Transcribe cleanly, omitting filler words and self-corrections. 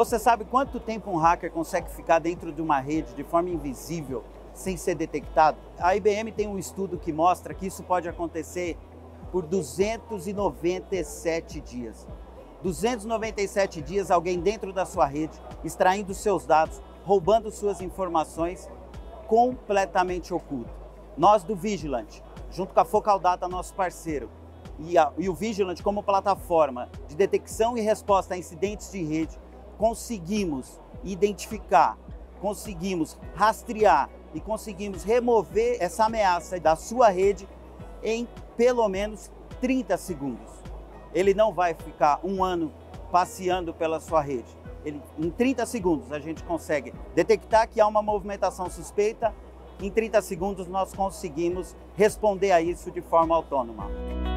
Você sabe quanto tempo um hacker consegue ficar dentro de uma rede de forma invisível, sem ser detectado? A IBM tem um estudo que mostra que isso pode acontecer por 297 dias. 297 dias alguém dentro da sua rede, extraindo seus dados, roubando suas informações, completamente oculto. Nós do Vigilant, junto com a Focal Data, nosso parceiro, e o Vigilant como plataforma de detecção e resposta a incidentes de rede, conseguimos identificar, conseguimos rastrear e conseguimos remover essa ameaça da sua rede em pelo menos 30 segundos. Ele não vai ficar um ano passeando pela sua rede. Em 30 segundos a gente consegue detectar que há uma movimentação suspeita. Em 30 segundos nós conseguimos responder a isso de forma autônoma.